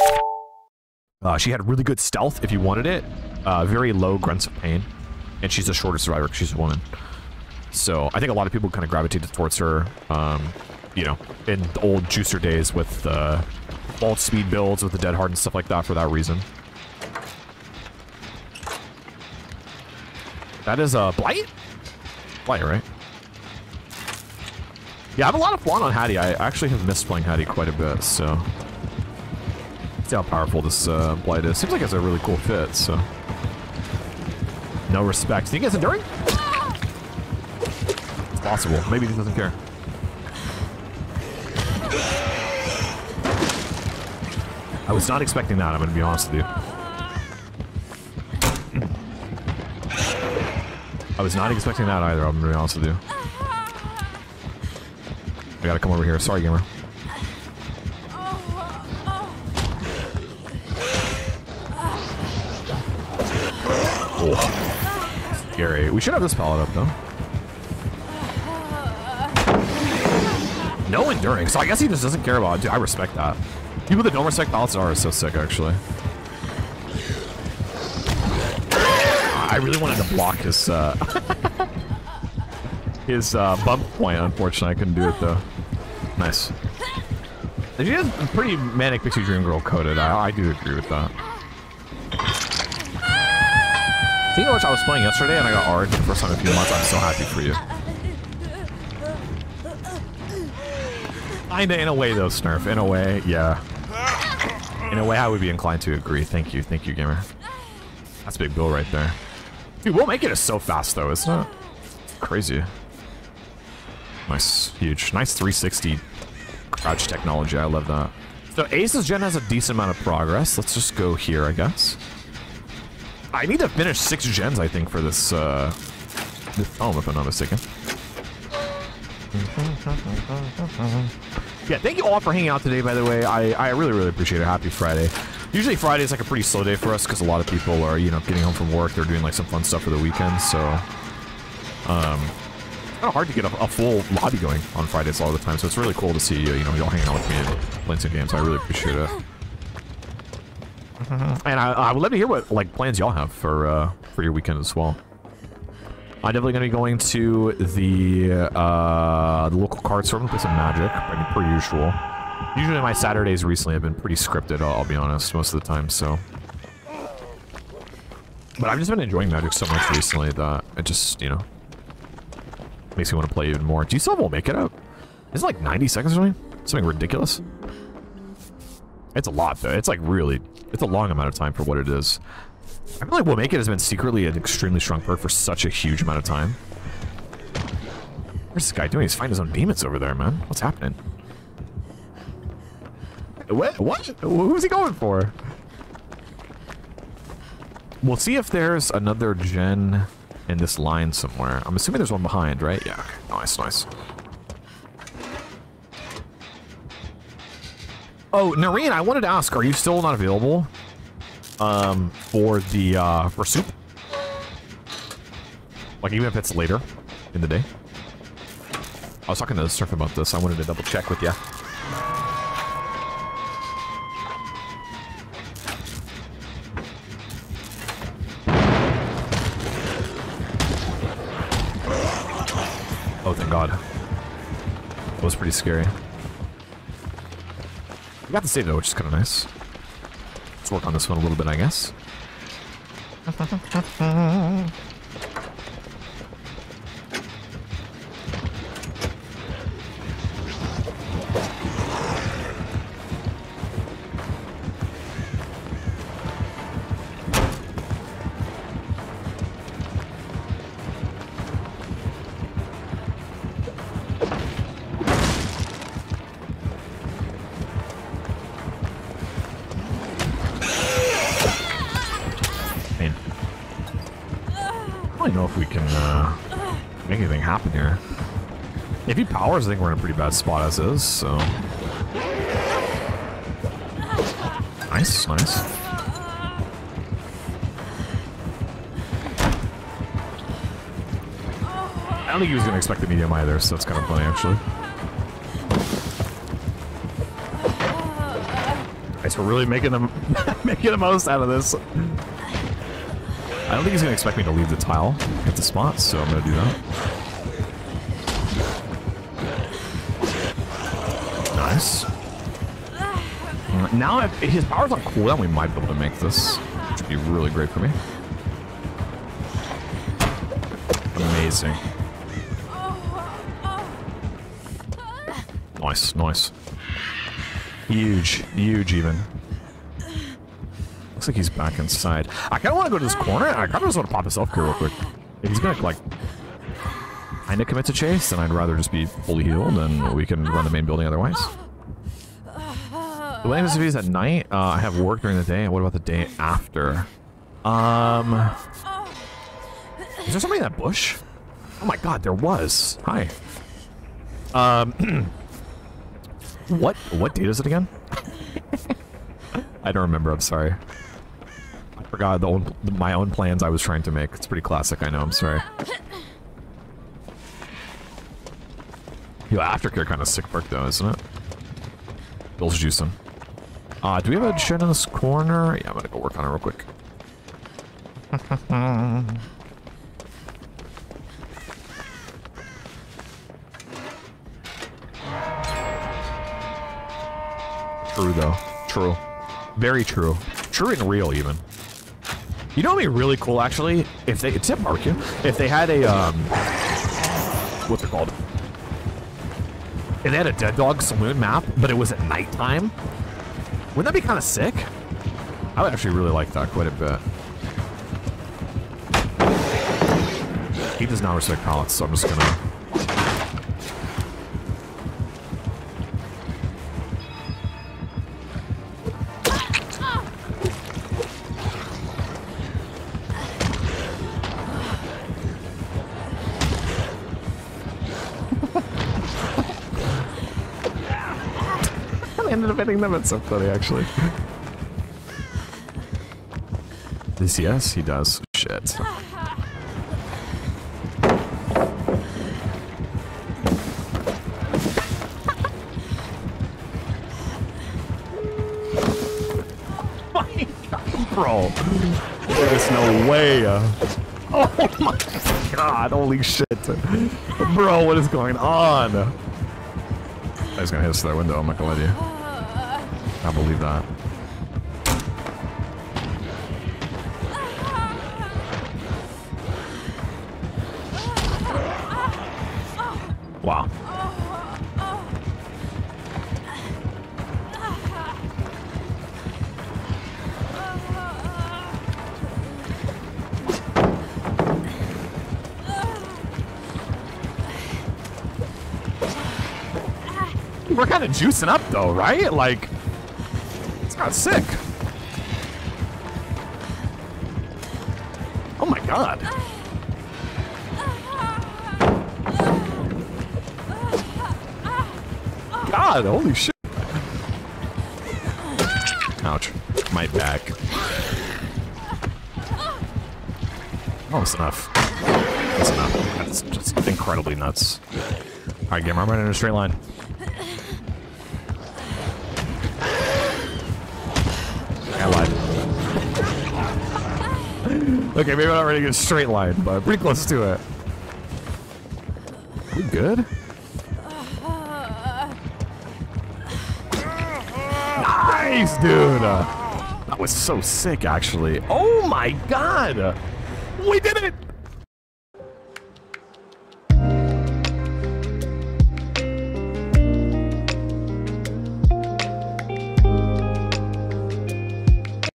She had really good stealth if you wanted it. Very low grunts of pain. And she's a shorter survivor because she's a woman. So I think a lot of people kind of gravitated towards her, you know, in the old juicer days with vault speed builds with the Dead Hard and stuff like that for that reason. That is a Blight? Blight, right? Yeah, I have a lot of fun on Hattie. I actually have missed playing Hattie quite a bit, so... See how powerful this Blight is. Seems like it's a really cool fit, so... No respect. Think it's enduring? It's possible. Maybe he doesn't care. I was not expecting that, I'm gonna be honest with you. I was not expecting that either, I'm gonna be honest with you. I gotta come over here. Sorry, gamer. Oh. Scary. We should have this pallet up, though. No enduring, so I guess he just doesn't care about it. Dude, I respect that. People that don't respect pallets are so sick, actually. I really wanted to block his, bump point, unfortunately. I couldn't do it, though. Nice. She is pretty Manic Pixie Dream Girl coded. I do agree with that. Think how much I was playing yesterday and I got R'd for the first time in a few months. I'm so happy for you. Kinda in a way, though, Snurf. In a way, yeah. In a way, I would be inclined to agree. Thank you, gamer. That's a big bill right there. Dude, We'll Make It is so fast, though, isn't it? Crazy. Nice, huge. Nice 360 crouch technology. I love that. So Ace's gen has a decent amount of progress. Let's just go here, I guess. I need to finish 6 gens, I think, for this home, if I'm not mistaken. Yeah, thank you all for hanging out today, by the way. I really, really appreciate it. Happy Friday. Usually Friday is like a pretty slow day for us because a lot of people are, you know, getting home from work. They're doing like some fun stuff for the weekend, so... it's kind of hard to get a full lobby going on Fridays a lot of the time, so it's really cool to see you know, y'all hanging out with me and playing some games. I really appreciate it. And I would love to hear what like plans y'all have for your weekend as well. I'm definitely going to be going to the local card store and play some Magic, I mean, per usual. Usually my Saturdays recently have been pretty scripted, I'll be honest, most of the time, so... But I've just been enjoying Magic so much recently that it just, you know... makes me want to play even more. Do you still have We'll Make It out? Is it like 90 seconds or something? Something ridiculous? It's a lot, though. It's like really... It's a long amount of time for what it is. I feel like We'll Make It has been secretly an extremely strong perk for such a huge amount of time. Where's this guy doing? He's fighting his own demons over there, man. What's happening? What? Who's he going for? We'll see if there's another gen in this line somewhere. I'm assuming there's one behind, right? Yeah. Okay. Nice, nice. Oh, Noreen, I wanted to ask, are you still not available for the for soup? Like even if it's later in the day? I was talking to Surf about this. I wanted to double check with you. Oh, thank God. That was pretty scary. We got the save though, which is kind of nice. Let's work on this one a little bit, I guess. Happen here. If he powers, I think we're in a pretty bad spot as is, so... Nice, nice. I don't think he was going to expect the medium either, so that's kind of funny, actually. Nice, we're really making them making the most out of this. I don't think he's gonna expect me to leave the tile at the spot, so I'm gonna do that. Nice. Now, if his power's on cooldown, we might be able to make this, which would be really great for me. Amazing. Nice, nice. Huge, huge even. Looks like he's back inside. I kind of want to go to this corner. I kind of just want to pop his self-cure real quick. If he's going to, like, kind of commit to chase, then I'd rather just be fully healed, and we can run the main building otherwise. The wedding is at night. I have work during the day. What about the day after? Is there somebody in that bush? Oh my god, there was. Hi. What date is it again? I don't remember, I'm sorry. I forgot my own plans I was trying to make. It's pretty classic, I know, I'm sorry. Yo, aftercare kind of sick perk though, isn't it? Bill's juicing. Do we have a shed in this corner? Yeah, I'm gonna go work on it real quick. True though. True. Very true. True and real even. You know what'd be really cool actually? If they tip barbecue. If they had a what's it called? If they had a Dead Dog Saloon map, but it was at nighttime. Wouldn't that be kind of sick? I would actually really like that quite a bit. He does not respect pallets, so I'm just gonna... I ended up hitting them. It's so funny, actually. This, yes, he does. Shit. My God, bro. There's no way. Oh my God, holy shit. Bro, what is going on? I was gonna hit us through that window, I'm not gonna lie to you. I believe that. Wow. We're kind of juicing up though, right? Like, it's not sick. Oh my God. God, holy shit. Ouch. My back. Oh, it's enough. That's enough. That's just incredibly nuts. Alright, gamer, I'm running in a straight line. I lied. Okay, maybe I'm not ready to get a straight line, but pretty close to it. We good? Nice, dude! That was so sick, actually. Oh my God! We did it!